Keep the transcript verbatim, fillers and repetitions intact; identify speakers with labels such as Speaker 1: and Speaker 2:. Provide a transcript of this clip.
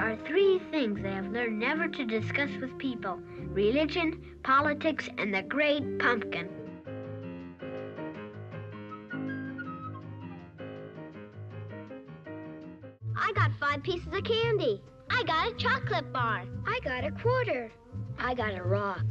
Speaker 1: are three things they have learned never to discuss with people: religion, politics, and the great pumpkin.
Speaker 2: I got five pieces of candy. I got a chocolate bar.
Speaker 3: I got a quarter.
Speaker 1: I got a rock.